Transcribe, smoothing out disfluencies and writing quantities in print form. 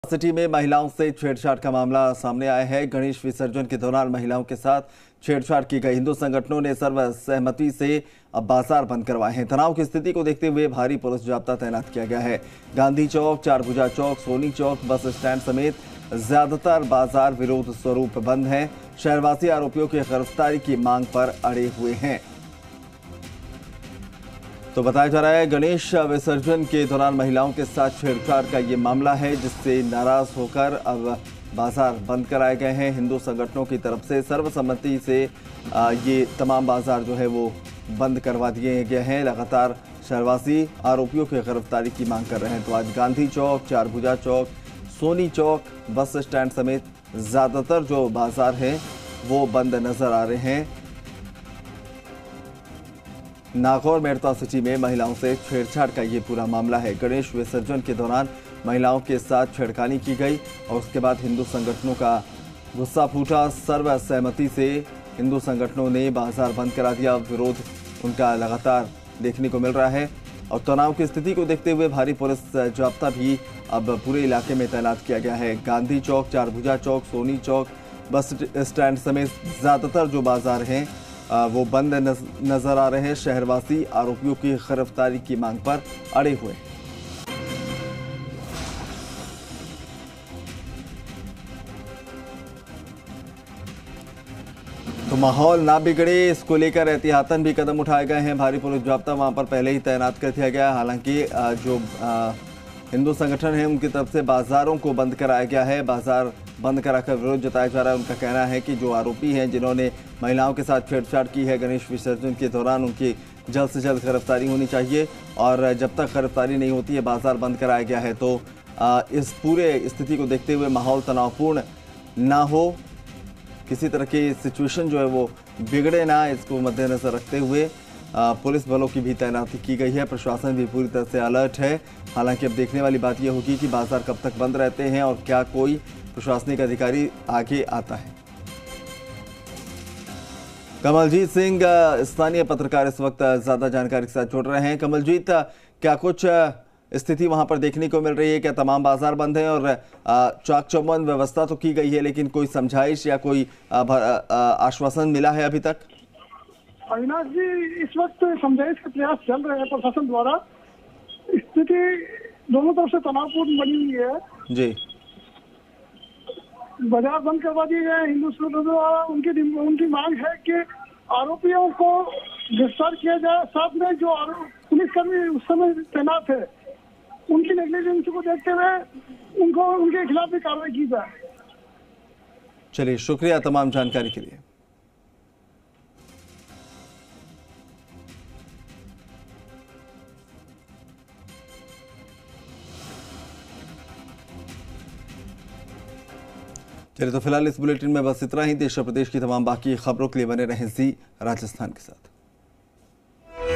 City में महिलाओं से छेड़छाड़ का मामला सामने आया है। गणेश विसर्जन के दौरान महिलाओं के साथ छेड़छाड़ की गई। हिंदू संगठनों ने सर्वसहमति से अब बाजार बंद करवाए हैं। तनाव की स्थिति को देखते हुए भारी पुलिस जाब्ता तैनात किया गया है। गांधी चौक, चारभुजा चौक, सोनी चौक, बस स्टैंड समेत ज्यादातर बाजार विरोध स्वरूप बंद हैं। शहरवासी आरोपियों की गिरफ्तारी की मांग पर अड़े हुए हैं। तो बताया जा रहा है गणेश विसर्जन के दौरान महिलाओं के साथ छेड़छाड़ का ये मामला है, जिससे नाराज होकर अब बाजार बंद कराए गए हैं। हिंदू संगठनों की तरफ से सर्वसम्मति से ये तमाम बाजार जो है वो बंद करवा दिए गए हैं। लगातार शहरवासी आरोपियों की गिरफ्तारी की मांग कर रहे हैं। तो आज गांधी चौक, चारभुजा चौक, सोनी चौक, बस स्टैंड समेत ज्यादातर जो बाजार हैं वो बंद नजर आ रहे हैं। नागौर मेड़ता सिटी में महिलाओं से छेड़छाड़ का ये पूरा मामला है। गणेश विसर्जन के दौरान महिलाओं के साथ छेड़खानी की गई और उसके बाद हिंदू संगठनों का गुस्सा फूटा। सर्वसहमति से हिंदू संगठनों ने बाजार बंद करा दिया। विरोध उनका लगातार देखने को मिल रहा है और तनाव की स्थिति को देखते हुए भारी पुलिस जाब्ता भी अब पूरे इलाके में तैनात किया गया है। गांधी चौक, चारभुजा चौक, सोनी चौक, बस स्टैंड समेत ज्यादातर जो बाजार हैं वो बंद नजर आ रहे हैं। शहरवासी आरोपियों की गिरफ्तारी की मांग पर अड़े हुए हैं। तो माहौल ना बिगड़े, इसको लेकर एहतियातन भी कदम उठाए गए हैं। भारी पुलिस जाब्ता वहां पर पहले ही तैनात कर दिया गया है। हालांकि जो हिंदू संगठन है उनकी तरफ से बाजारों को बंद कराया गया है। बाजार बंद कराकर विरोध जताया जा रहा है। उनका कहना है कि जो आरोपी हैं जिन्होंने महिलाओं के साथ छेड़छाड़ की है गणेश विसर्जन के दौरान, उनकी जल्द से जल्द गिरफ्तारी होनी चाहिए और जब तक गिरफ्तारी नहीं होती है बाजार बंद कराया गया है। तो इस पूरे स्थिति को देखते हुए माहौल तनावपूर्ण ना हो, किसी तरह की सिचुएशन जो है वो बिगड़े ना, इसको मद्देनजर रखते हुए पुलिस बलों की भी तैनाती की गई है। प्रशासन भी पूरी तरह से अलर्ट है। हालांकि अब देखने वाली बात यह होगी कि बाजार कब तक बंद रहते हैं और क्या कोई प्रशासनिक अधिकारी आगे आता है। कमलजीत सिंह स्थानीय पत्रकार इस वक्त ज्यादा जानकारी के साथ जुड़ रहे हैं। कमलजीत, क्या कुछ स्थिति वहां पर देखने को मिल रही है? क्या तमाम बाजार बंद हैं और चाक चौबंद व्यवस्था तो की गई है, लेकिन कोई समझाइश या कोई आश्वासन मिला है अभी तक? अविनाश जी, इस वक्त समझाइश के प्रयास चल रहे हैं प्रशासन द्वारा। स्थिति दोनों तरफ से तनावपूर्ण बनी हुई है जी। बाजार बंद करवा दिए गए। हिंदू संगठनों द्वारा उनकी मांग है कि आरोपियों को गिरफ्तार किया जाए। साथ में जो पुलिसकर्मी उस समय तैनात है उनकी नेग्लिजेंस को देखते हुए उनके खिलाफ भी कार्रवाई की जाए। चलिए, शुक्रिया तमाम जानकारी के लिए। चलिए, तो फिलहाल इस बुलेटिन में बस इतना ही। देश और प्रदेश की तमाम बाकी खबरों के लिए बने रहें जी राजस्थान के साथ।